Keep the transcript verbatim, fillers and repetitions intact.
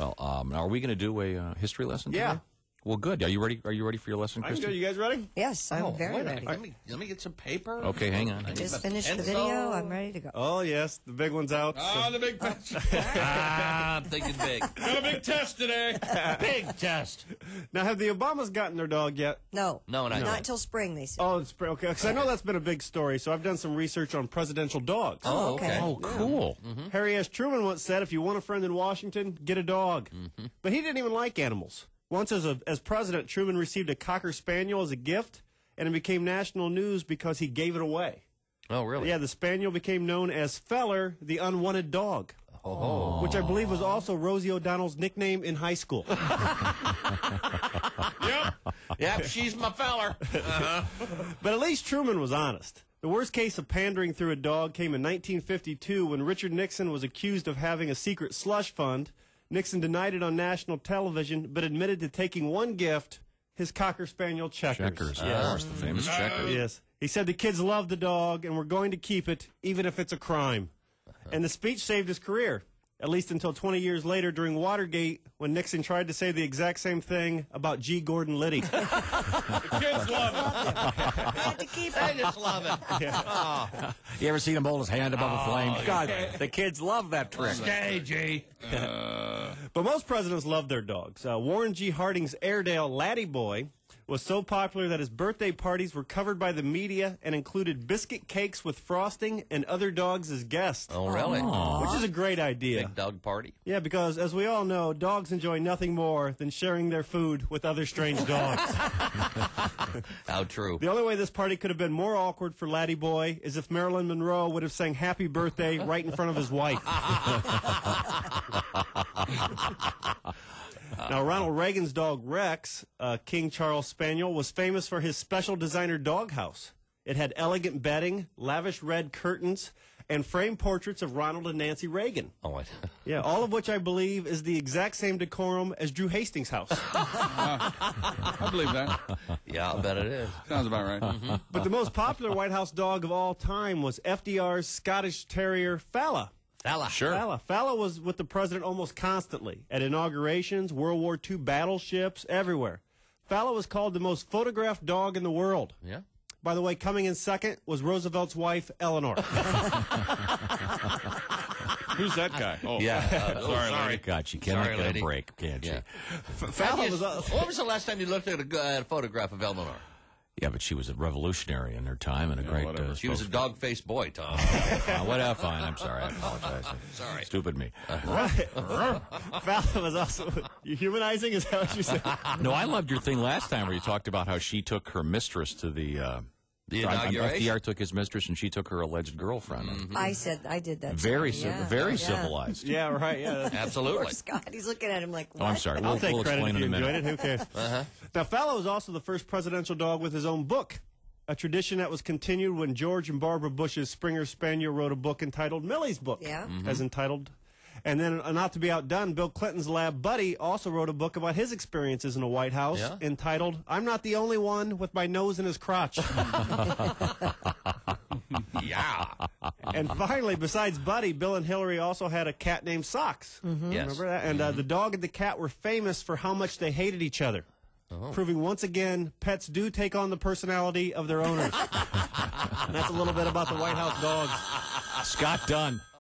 Well, um, now are we going to do a uh, history lesson Yeah. today? Well, good. Are you ready? Are you ready for your lesson, I'm Christy? good. You guys ready? Yes, I'm Oh, very wait, ready. Let me, let me get some paper. Okay, hang on. I Just need finished the pencil. video. I'm ready to go. Oh, yes. The big one's out. Oh, the big pencil. ah, I'm thinking big. Got a big test today. Big test. Now, have the Obamas gotten their dog yet? No. No, not Not yet. until spring, they said. Oh, it's okay. Because I know that's been a big story, so I've done some research on presidential dogs. Oh, okay. Oh, cool. Mm-hmm. Harry S. Truman once said, if you want a friend in Washington, get a dog. Mm-hmm. But he didn't even like animals. Once as, a, as president, Truman received a Cocker Spaniel as a gift, and it became national news because he gave it away. Oh, really? Yeah, the Spaniel became known as Feller, the unwanted dog, Oh. which I believe was also Rosie O'Donnell's nickname in high school. Yep. Yep, she's my feller. Uh-huh. But at least Truman was honest. The worst case of pandering through a dog came in nineteen fifty-two when Richard Nixon was accused of having a secret slush fund. Nixon denied it on national television, but admitted to taking one gift, his Cocker Spaniel Checkers. Checkers, of course, the famous Checkers. Yes. He said the kids loved the dog and were going to keep it, even if it's a crime. And the speech saved his career, at least until twenty years later during Watergate, when Nixon tried to say the exact same thing about G. Gordon Liddy. The kids love it. Had to keep They it. just love it. Oh. You ever seen him hold his hand above a flame? God, the kids love that trick. Stay, G. Uh, But most presidents love their dogs. Uh, Warren G. Harding's Airedale Laddie Boy was so popular that his birthday parties were covered by the media and included biscuit cakes with frosting and other dogs as guests. Oh, really? Which is a great idea. Big dog party. Yeah, because as we all know, dogs enjoy nothing more than sharing their food with other strange dogs. How true. The only way this party could have been more awkward for Laddie Boy is if Marilyn Monroe would have sang Happy Birthday right in front of his wife. Now, Ronald Reagan's dog Rex, uh, King Charles Spaniel, was famous for his special designer doghouse. It had elegant bedding, lavish red curtains, and framed portraits of Ronald and Nancy Reagan. Oh, I, Yeah, all of which I believe is the exact same decorum as Drew Hastings' house. I believe that. yeah, I bet it is. Sounds about right. Mm-hmm. But the most popular White House dog of all time was F D R's Scottish Terrier Falla. Fella. Sure. Falla. Falla was with the president almost constantly, at inaugurations, World War Two battleships, everywhere. Falla was called the most photographed dog in the world. Yeah. By the way, coming in second was Roosevelt's wife, Eleanor. Who's that guy? Oh, Yeah. Uh, sorry, sorry. lady. God, she cannot Sorry, get lady. a break, can she? Yeah. Falla was... Uh, When was the last time you looked at a, g- at a photograph of Eleanor? Yeah, but she was a revolutionary in her time and a great... whatever. Uh, She she was a dog-faced boy, Tom. uh, whatever, fine. I'm sorry. I apologize. Sorry. Uh, Stupid me. Falla was also... You humanizing? Is that what you said? No, I loved your thing last time where you talked about how she took her mistress to the... Uh, The F D R inauguration? took his mistress and she took her alleged girlfriend. Mm-hmm. I said, I did that. Very, story, civ- yeah. very Yeah. civilized. Yeah, right, yeah. Poor Absolutely. Scott, he's looking at him like, what? Oh, I'm sorry. I'll We'll, take we'll credit explain if you in a enjoyed minute. it. Who cares? Uh-huh. Now, Falla was also the first presidential dog with his own book, a tradition that was continued when George and Barbara Bush's Springer Spaniel wrote a book entitled Millie's Book, Yeah. Mm-hmm. as entitled. And then, uh, not to be outdone, Bill Clinton's lab buddy also wrote a book about his experiences in the White House Yeah? entitled, I'm Not the Only One with My Nose in His Crotch. Yeah. And finally, besides Buddy, Bill and Hillary also had a cat named Socks. Yes. Remember that? And uh, the dog and the cat were famous for how much they hated each other. Proving once again, pets do take on the personality of their owners. And that's a little bit about the White House dogs. Scott Dunn.